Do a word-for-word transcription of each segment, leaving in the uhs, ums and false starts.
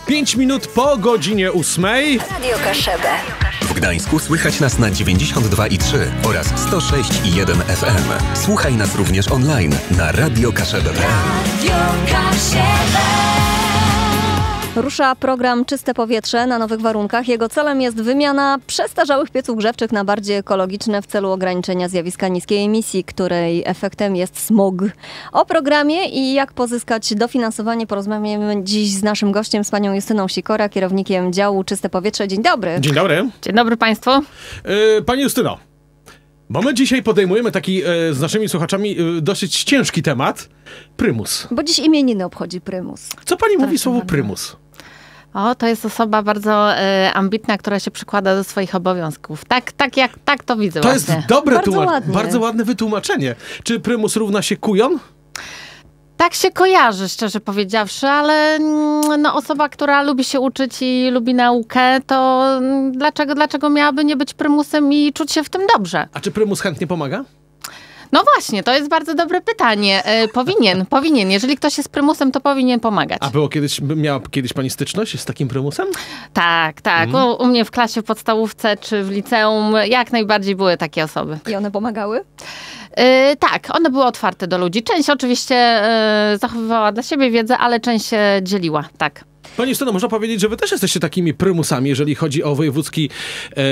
Pięć minut po godzinie ósmej. Radio Kaszebę. W Gdańsku słychać nas na dziewięćdziesiąt dwa i trzy oraz sto sześć i jeden F M. Słuchaj nas również online na radio kaszebę kropka p l. Rusza program Czyste Powietrze na nowych warunkach. Jego celem jest wymiana przestarzałych pieców grzewczych na bardziej ekologiczne w celu ograniczenia zjawiska niskiej emisji, której efektem jest smog. O programie i jak pozyskać dofinansowanie porozmawiamy dziś z naszym gościem, z panią Justyną Sikora, kierownikiem działu Czyste Powietrze. Dzień dobry. Dzień dobry. Dzień dobry państwu. Yy, pani Justyno, bo my dzisiaj podejmujemy taki e, z naszymi słuchaczami e, dosyć ciężki temat. Prymus. Bo dziś imieniny obchodzi Prymus. Co pani mówi Tak, słowo bardzo. prymus? O, to jest osoba bardzo e, ambitna, która się przykłada do swoich obowiązków. Tak, tak, jak, tak to widzę To właśnie. jest dobre Bardzo tłumacz- ładnie. bardzo ładne wytłumaczenie. Czy prymus równa się kujon? Tak się kojarzy, szczerze powiedziawszy, ale mm, no, osoba, która lubi się uczyć i lubi naukę, to mm, dlaczego, dlaczego miałaby nie być prymusem i czuć się w tym dobrze? A czy prymus chętnie pomaga? No właśnie, to jest bardzo dobre pytanie. E, powinien, powinien. Jeżeli ktoś jest prymusem, to powinien pomagać. A było kiedyś, miała kiedyś pani styczność z takim prymusem? Tak, tak. Mhm. U, u mnie w klasie, w podstawówce czy w liceum jak najbardziej były takie osoby. I one pomagały? Yy, tak, one były otwarte do ludzi. Część oczywiście yy, zachowywała dla siebie wiedzę, ale część się dzieliła, tak. Pani Justyno, można powiedzieć, że wy też jesteście takimi prymusami, jeżeli chodzi o Wojewódzki e,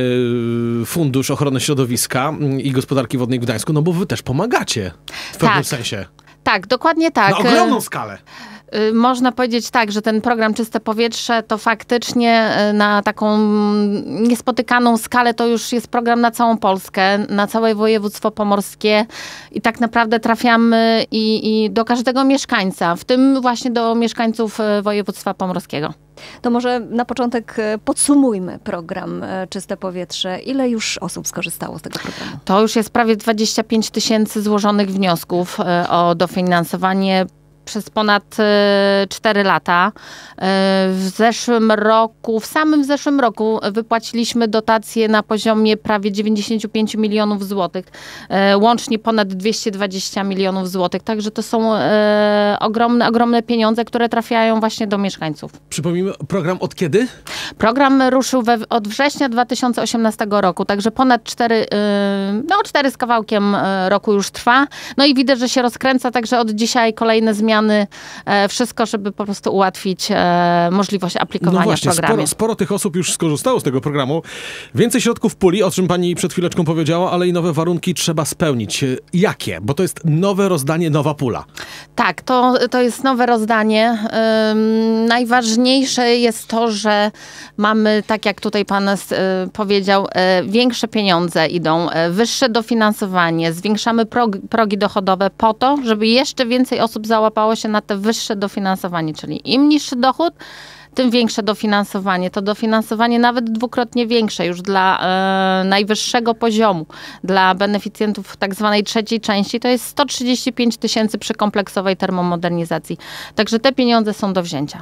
Fundusz Ochrony Środowiska i Gospodarki Wodnej w Gdańsku, no bo wy też pomagacie w pewnym Tak. sensie. Tak, dokładnie tak. Na ogromną skalę. Y, Można powiedzieć tak, że ten program Czyste Powietrze to faktycznie y, na taką niespotykaną skalę to już jest program na całą Polskę, na całe województwo pomorskie i tak naprawdę trafiamy i, i do każdego mieszkańca, w tym właśnie do mieszkańców y, województwa pomorskiego. To może na początek e, podsumujmy program e, Czyste Powietrze. Ile już osób skorzystało z tego programu? To już jest prawie dwadzieścia pięć tysięcy złożonych wniosków y, o dofinansowanie przez ponad e, cztery lata. E, w zeszłym roku, w samym zeszłym roku wypłaciliśmy dotacje na poziomie prawie dziewięćdziesiąt pięć milionów złotych. E, łącznie ponad dwieście dwadzieścia milionów złotych. Także to są e, ogromne, ogromne pieniądze, które trafiają właśnie do mieszkańców. Przypomnijmy, program od kiedy? Program ruszył we, od września dwa tysiące osiemnastego roku, także ponad cztery, e, no cztery z kawałkiem e, roku już trwa. No i widać, że się rozkręca, także od dzisiaj kolejne zmiany. E, wszystko, żeby po prostu ułatwić e, możliwość aplikowania No właśnie, w programie. sporo, sporo tych osób już skorzystało z tego programu. Więcej środków w puli, o czym pani przed chwileczką powiedziała, ale i nowe warunki trzeba spełnić. Jakie? Bo to jest nowe rozdanie, nowa pula. Tak, to, to jest nowe rozdanie. Ym, najważniejsze jest to, że mamy, tak jak tutaj pan y, powiedział, y, większe pieniądze idą, y, wyższe dofinansowanie, zwiększamy prog, progi dochodowe po to, żeby jeszcze więcej osób załapało się na te wyższe dofinansowanie, czyli im niższy dochód, tym większe dofinansowanie. To dofinansowanie nawet dwukrotnie większe już dla e, najwyższego poziomu, dla beneficjentów tak zwanej trzeciej części, to jest sto trzydzieści pięć tysięcy przy kompleksowej termomodernizacji. Także te pieniądze są do wzięcia.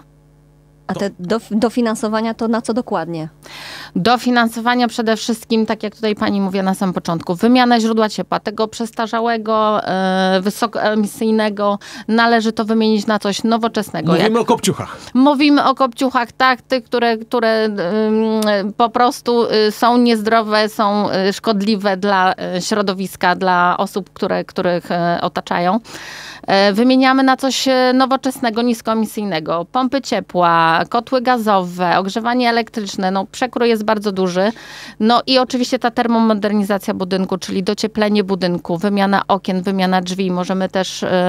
A te do, dofinansowania to na co dokładnie? Dofinansowania przede wszystkim, tak jak tutaj pani mówiła na samym początku, wymiana źródła ciepła, tego przestarzałego, e, wysokoemisyjnego, należy to wymienić na coś nowoczesnego. Mówimy jak... o kopciuchach. Mówimy o kopciuchach, tak, tych, które, które ym, po prostu y, są niezdrowe, są y, szkodliwe dla y, środowiska, dla osób, które, których y, otaczają. Y, wymieniamy na coś y, nowoczesnego, niskoemisyjnego. Pompy ciepła, kotły gazowe, ogrzewanie elektryczne. No, przekrój jest bardzo duży. No i oczywiście ta termomodernizacja budynku, czyli docieplenie budynku, wymiana okien, wymiana drzwi. Możemy też y,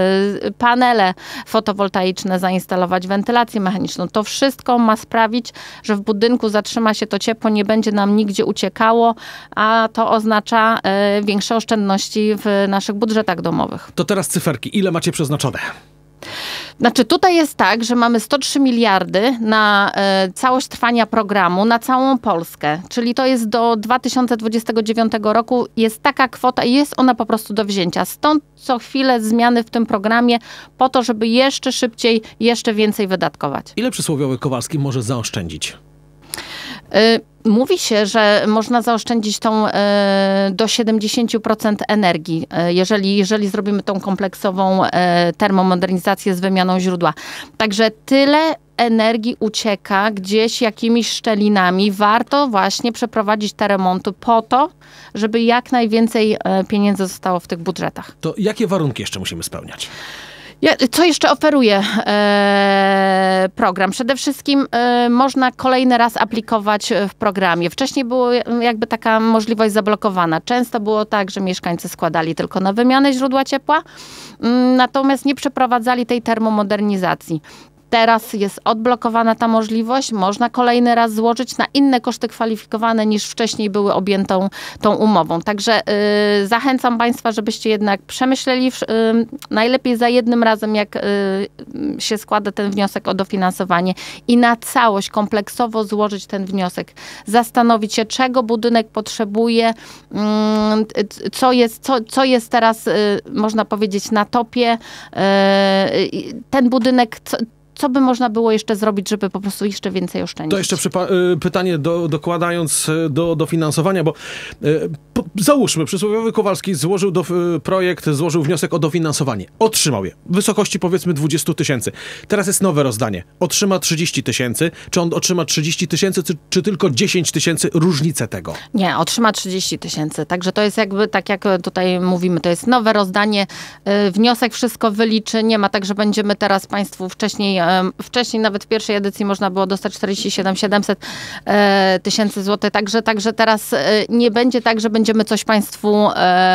panele fotowoltaiczne zainstalować, wentylację mechaniczną. To wszystko ma sprawić, że w budynku zatrzyma się to ciepło, nie będzie nam nigdzie uciekało, a to oznacza y, większe oszczędności w naszych budżetach domowych. To teraz cyferki. Ile macie przeznaczone? Znaczy tutaj jest tak, że mamy sto trzy miliardy na e, całość trwania programu, na całą Polskę. Czyli to jest do dwa tysiące dwudziestego dziewiątego roku jest taka kwota i jest ona po prostu do wzięcia. Stąd co chwilę zmiany w tym programie po to, żeby jeszcze szybciej, jeszcze więcej wydatkować. Ile przysłowiowy Kowalski może zaoszczędzić? Y, Mówi się, że można zaoszczędzić tą y, do siedemdziesiąt procent energii, y, jeżeli, jeżeli zrobimy tą kompleksową y, termomodernizację z wymianą źródła. Także tyle energii ucieka gdzieś jakimiś szczelinami. Warto właśnie przeprowadzić te remonty po to, żeby jak najwięcej pieniędzy zostało w tych budżetach. To jakie warunki jeszcze musimy spełniać? Ja, co jeszcze oferuje e, program? Przede wszystkim e, można kolejny raz aplikować w programie. Wcześniej było jakby taka możliwość zablokowana. Często było tak, że mieszkańcy składali tylko na wymianę źródła ciepła, m, natomiast nie przeprowadzali tej termomodernizacji. Teraz jest odblokowana ta możliwość, można kolejny raz złożyć na inne koszty kwalifikowane niż wcześniej były objętą tą umową. Także y, zachęcam Państwa, żebyście jednak przemyśleli y, najlepiej za jednym razem, jak y, się składa ten wniosek o dofinansowanie i na całość kompleksowo złożyć ten wniosek. Zastanowić się, czego budynek potrzebuje, y, co, jest, co, co jest teraz, y, można powiedzieć, na topie. Y, ten budynek... Co, Co by można było jeszcze zrobić, żeby po prostu jeszcze więcej oszczędzić? To jeszcze przypa- pytanie do, dokładając do dofinansowania, bo y, po, załóżmy, przysłowiowy Kowalski złożył do, y, projekt, złożył wniosek o dofinansowanie. Otrzymał je w wysokości powiedzmy dwadzieścia tysięcy. Teraz jest nowe rozdanie. Otrzyma trzydzieści tysięcy. Czy on otrzyma trzydzieści tysięcy, czy, czy tylko dziesięć tysięcy? Różnicę tego. Nie, otrzyma trzydzieści tysięcy. Także to jest jakby, tak jak tutaj mówimy, to jest nowe rozdanie. Y, wniosek wszystko wyliczy. Nie ma tak, że będziemy teraz Państwu wcześniej Wcześniej nawet w pierwszej edycji można było dostać czterdzieści siedem tysięcy siedemset tysięcy złotych, także, także teraz nie będzie tak, że będziemy coś Państwu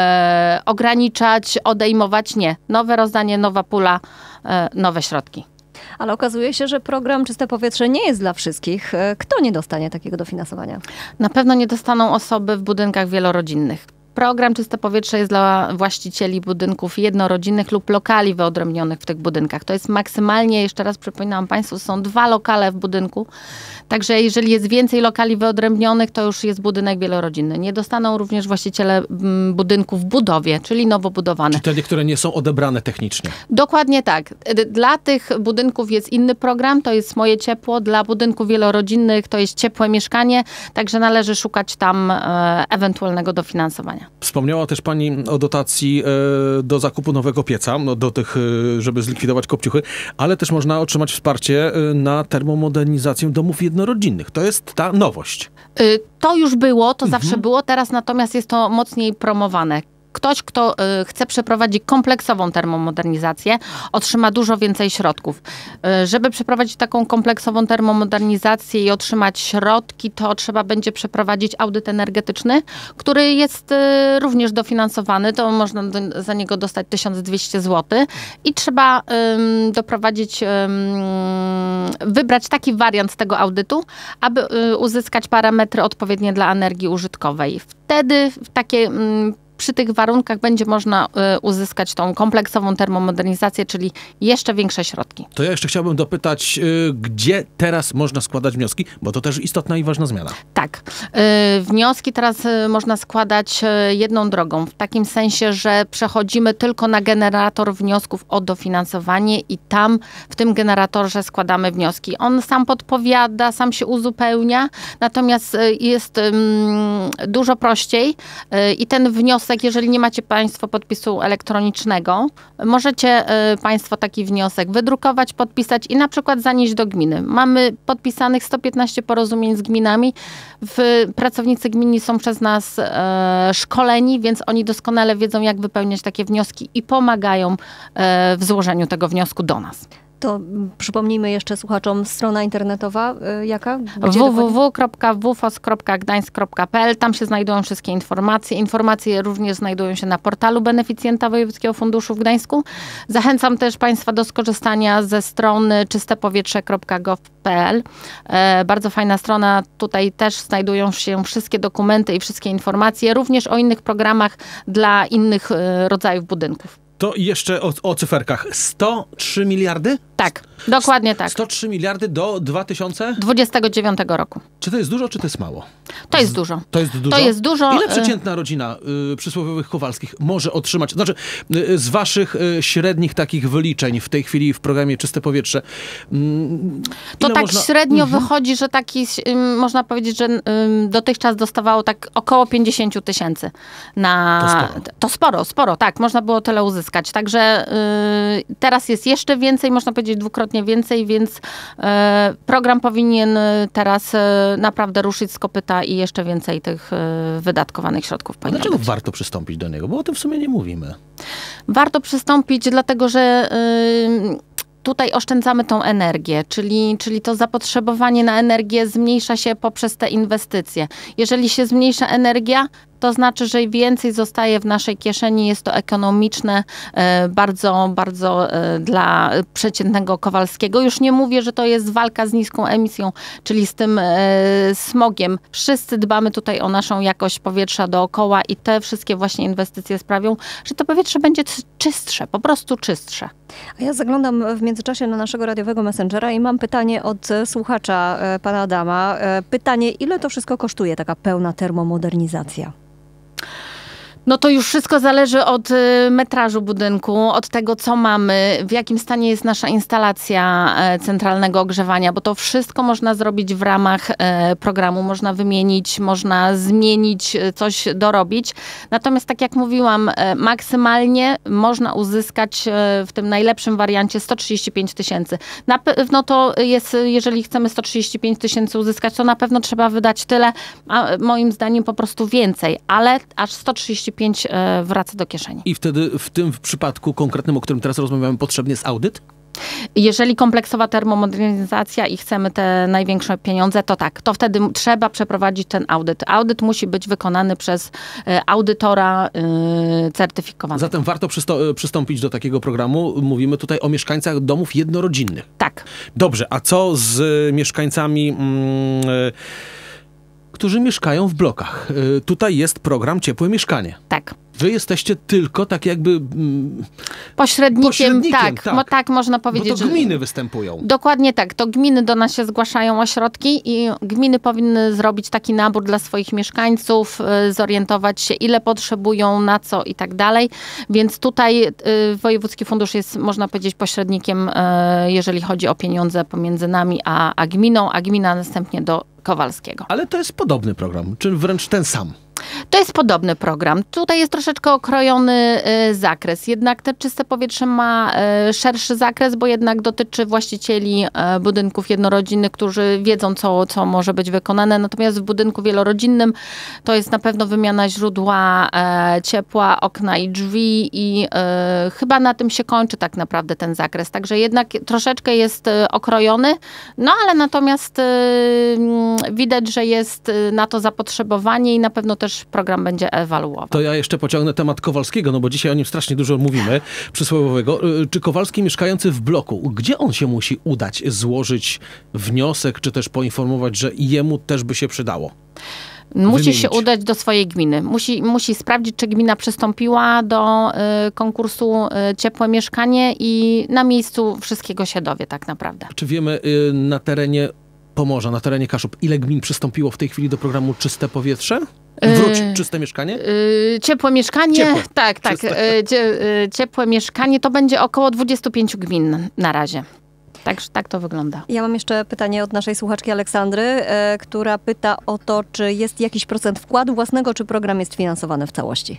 e, ograniczać, odejmować. Nie. Nowe rozdanie, nowa pula, e, nowe środki. Ale okazuje się, że program Czyste Powietrze nie jest dla wszystkich. Kto nie dostanie takiego dofinansowania? Na pewno nie dostaną osoby w budynkach wielorodzinnych. Program Czyste Powietrze jest dla właścicieli budynków jednorodzinnych lub lokali wyodrębnionych w tych budynkach. To jest maksymalnie, jeszcze raz przypominam Państwu, są dwa lokale w budynku. Także jeżeli jest więcej lokali wyodrębnionych, to już jest budynek wielorodzinny. Nie dostaną również właściciele budynków w budowie, czyli nowo budowane. Czyli te, które nie są odebrane technicznie. Dokładnie tak. Dla tych budynków jest inny program, to jest Moje Ciepło. Dla budynków wielorodzinnych to jest Ciepłe Mieszkanie, także należy szukać tam e, ewentualnego dofinansowania. Wspomniała też Pani o dotacji e, do zakupu nowego pieca, no, do tych, e, żeby zlikwidować kopciuchy, ale też można otrzymać wsparcie e, na termomodernizację domów jednorodzinnych. To jest ta nowość. Y, to już było, to Mhm. zawsze było, teraz natomiast jest to mocniej promowane. Ktoś, kto y, chce przeprowadzić kompleksową termomodernizację, otrzyma dużo więcej środków. Y, żeby przeprowadzić taką kompleksową termomodernizację i otrzymać środki, to trzeba będzie przeprowadzić audyt energetyczny, który jest y, również dofinansowany. To można do, za niego dostać tysiąc dwieście złotych i trzeba y, doprowadzić, y, wybrać taki wariant tego audytu, aby y, uzyskać parametry odpowiednie dla energii użytkowej. Wtedy takie y, przy tych warunkach będzie można y, uzyskać tą kompleksową termomodernizację, czyli jeszcze większe środki. To ja jeszcze chciałbym dopytać, y, gdzie teraz można składać wnioski, bo to też istotna i ważna zmiana. Tak. Y, wnioski teraz y, można składać y, jedną drogą, w takim sensie, że przechodzimy tylko na generator wniosków o dofinansowanie i tam w tym generatorze składamy wnioski. On sam podpowiada, sam się uzupełnia, natomiast y, jest y, dużo prościej y, i ten wniosek, jeżeli nie macie Państwo podpisu elektronicznego, możecie y, Państwo taki wniosek wydrukować, podpisać i na przykład zanieść do gminy. Mamy podpisanych sto piętnaście porozumień z gminami. W, pracownicy gminy są przez nas y, szkoleni, więc oni doskonale wiedzą, jak wypełniać takie wnioski i pomagają y, w złożeniu tego wniosku do nas. To przypomnijmy jeszcze słuchaczom, strona internetowa y, jaka? w w w kropka w f o s kropka gdańsk kropka p l. Tam się znajdują wszystkie informacje. Informacje również znajdują się na portalu beneficjenta Wojewódzkiego Funduszu w Gdańsku. Zachęcam też Państwa do skorzystania ze strony czyste powietrze kropka gov kropka p l. E, bardzo fajna strona. Tutaj też znajdują się wszystkie dokumenty i wszystkie informacje, również o innych programach dla innych e, rodzajów budynków. To jeszcze o, o cyferkach. sto trzy miliardy? Tak, dokładnie tak. sto trzy miliardy do dwa tysiące dwudziestego dziewiątego roku. Czy to jest dużo, czy to jest mało? To jest dużo. To jest dużo? To jest dużo. Ile przeciętna rodzina y, przysłowiowych Kowalskich może otrzymać? Znaczy, y, z waszych y, średnich takich wyliczeń w tej chwili w programie Czyste Powietrze. Y, to tak można... średnio mhm. wychodzi, że taki, y, można powiedzieć, że y, dotychczas dostawało tak około pięćdziesiąt tysięcy. Na... To sporo. To sporo, sporo, tak. Można było tyle uzyskać. uzyskać. Także y, teraz jest jeszcze więcej, można powiedzieć dwukrotnie więcej, więc y, program powinien teraz y, naprawdę ruszyć z kopyta i jeszcze więcej tych y, wydatkowanych środków powinno Dlaczego być. warto przystąpić do niego? Bo o tym w sumie nie mówimy. Warto przystąpić, dlatego że y, tutaj oszczędzamy tą energię, czyli, czyli to zapotrzebowanie na energię zmniejsza się poprzez te inwestycje. Jeżeli się zmniejsza energia, to znaczy, że więcej zostaje w naszej kieszeni, jest to ekonomiczne bardzo, bardzo dla przeciętnego Kowalskiego. Już nie mówię, że to jest walka z niską emisją, czyli z tym smogiem. Wszyscy dbamy tutaj o naszą jakość powietrza dookoła i te wszystkie właśnie inwestycje sprawią, że to powietrze będzie czystsze, po prostu czystsze. A ja zaglądam w międzyczasie na naszego radiowego Messengera i mam pytanie od słuchacza, pana Adama. Pytanie, ile to wszystko kosztuje, taka pełna termomodernizacja? No to już wszystko zależy od metrażu budynku, od tego, co mamy, w jakim stanie jest nasza instalacja centralnego ogrzewania, bo to wszystko można zrobić w ramach programu. Można wymienić, można zmienić, coś dorobić. Natomiast tak jak mówiłam, maksymalnie można uzyskać w tym najlepszym wariancie sto trzydzieści pięć tysięcy. Na pewno to jest, jeżeli chcemy sto trzydzieści pięć tysięcy uzyskać, to na pewno trzeba wydać tyle, a moim zdaniem po prostu więcej, ale aż sto trzydzieści pięć wraca do kieszeni. I wtedy w tym przypadku konkretnym, o którym teraz rozmawiamy, potrzebny jest audyt? Jeżeli kompleksowa termomodernizacja i chcemy te największe pieniądze, to tak, to wtedy trzeba przeprowadzić ten audyt. Audyt musi być wykonany przez audytora yy, certyfikowanego. Zatem warto przysto- przystąpić do takiego programu. Mówimy tutaj o mieszkańcach domów jednorodzinnych. Tak. Dobrze, a co z mieszkańcami... Mm, którzy mieszkają w blokach. Y, tutaj jest program Ciepłe Mieszkanie. Tak. Wy jesteście tylko tak jakby... Mm, pośrednikiem, pośrednikiem, tak, tak. Mo, tak można powiedzieć. Bo to gminy występują. Dokładnie tak. To gminy do nas się zgłaszają o środki i gminy powinny zrobić taki nabór dla swoich mieszkańców, y, zorientować się, ile potrzebują, na co i tak dalej. Więc tutaj y, Wojewódzki Fundusz jest, można powiedzieć, pośrednikiem, y, jeżeli chodzi o pieniądze pomiędzy nami a, a gminą, a gmina następnie do Kowalskiego. Ale to jest podobny program, czy wręcz ten sam? To jest podobny program. Tutaj jest troszeczkę okrojony y, zakres. Jednak te Czyste Powietrze ma y, szerszy zakres, bo jednak dotyczy właścicieli y, budynków jednorodzinnych, którzy wiedzą, co, co może być wykonane. Natomiast w budynku wielorodzinnym to jest na pewno wymiana źródła y, ciepła, okna i drzwi i y, chyba na tym się kończy tak naprawdę ten zakres. Także jednak troszeczkę jest y, okrojony, no ale natomiast y, widać, że jest y, na to zapotrzebowanie i na pewno też program będzie ewaluował. To ja jeszcze pociągnę temat Kowalskiego, no bo dzisiaj o nim strasznie dużo mówimy, przysłowiowego. Czy Kowalski mieszkający w bloku, gdzie on się musi udać, złożyć wniosek, czy też poinformować, że jemu też by się przydało? Musi wymienić. się udać do swojej gminy. Musi, musi sprawdzić, czy gmina przystąpiła do y, konkursu y, Ciepłe Mieszkanie i na miejscu wszystkiego się dowie tak naprawdę. Czy wiemy y, na terenie Pomorza, na terenie Kaszub, ile gmin przystąpiło w tej chwili do programu Czyste Powietrze? Wróć, Czyste Mieszkanie? Yy, ciepłe Mieszkanie, Ciepłe. tak, tak. Yy, cie, yy, ciepłe Mieszkanie to będzie około dwudziestu pięciu gmin na razie. Tak, tak to wygląda. Ja mam jeszcze pytanie od naszej słuchaczki Aleksandry, e, która pyta o to, czy jest jakiś procent wkładu własnego, czy program jest finansowany w całości?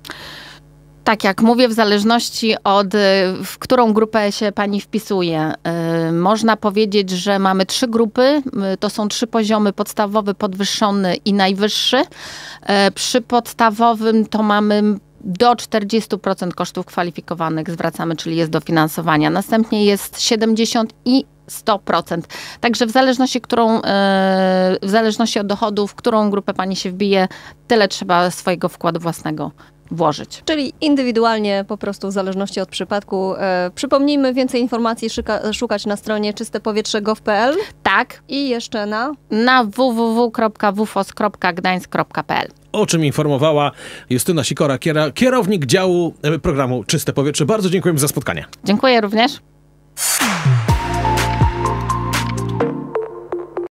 Tak jak mówię, w zależności od w którą grupę się pani wpisuje. Yy, można powiedzieć, że mamy trzy grupy. Yy, to są trzy poziomy: podstawowy, podwyższony i najwyższy. Yy, przy podstawowym to mamy do czterdziestu procent kosztów kwalifikowanych zwracamy, czyli jest dofinansowania. Następnie jest siedemdziesiąt i sto procent. Także w zależności, którą, yy, w zależności od dochodów, w którą grupę pani się wbije, tyle trzeba swojego wkładu własnego włożyć. Czyli indywidualnie, po prostu w zależności od przypadku. E, przypomnijmy, więcej informacji szyka, szukać na stronie czyste powietrze kropka gov kropka p l. Tak. I jeszcze na? Na w w w kropka w f o s kropka gdańsk kropka p l. O czym informowała Justyna Sikora, kierownik działu programu Czyste Powietrze. Bardzo dziękujemy za spotkanie. Dziękuję również.